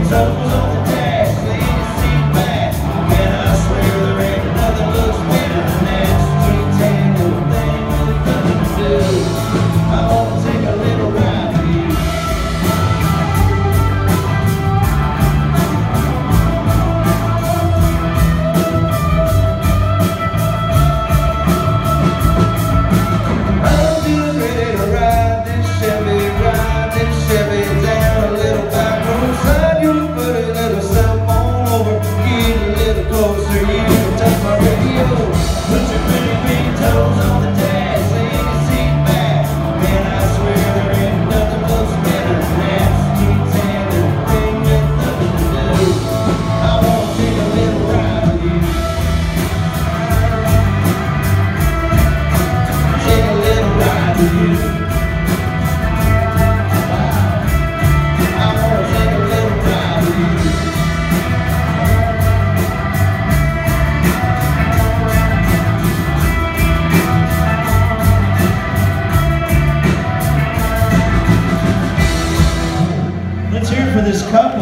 Troubles on the dash, lean your seat back. Man, I swear there ain't nothing looks better than that. Street tan little thing with nothing to do. I wanna take a little ride with you. I'm just ready to ride this Chevy down a little back roadside. You put a little cell phone over, get a little closer. You can touch my radio. Put your pretty big toes on the dash, lean your seat back. Man, I swear there ain't nothing looks better than that. Street tan little thing with nothing to do. I wanna take a little ride with you. Take a little ride with you. Let's hear it for this couple.